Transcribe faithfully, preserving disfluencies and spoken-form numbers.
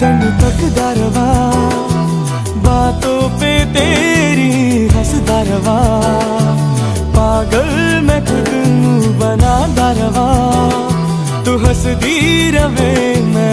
तेनू तकदा रवा, बातों पे तेरी हंसदा रवा, पागल मैं खुद नू बनादा रवा, तू हंसदी रवे मैं